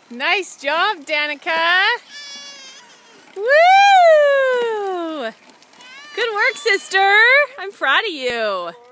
Nice job, Danica. Woo! Good work, sister. I'm proud of you.